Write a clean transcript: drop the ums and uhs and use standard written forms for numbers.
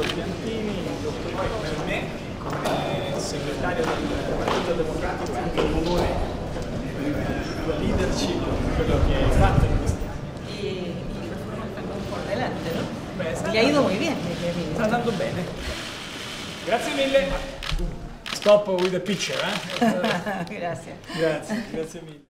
dottor Piantini, il dottor me, come segretario del Partito Democratico e anche il comune, la leadership, quello che hai fatto in questi anni. Y reforma están por delante, ¿no? Beh, Y ha ido muy bien, sta andando bene. Grazie mille. Stop with the picture, eh? Gracias. Grazie mille.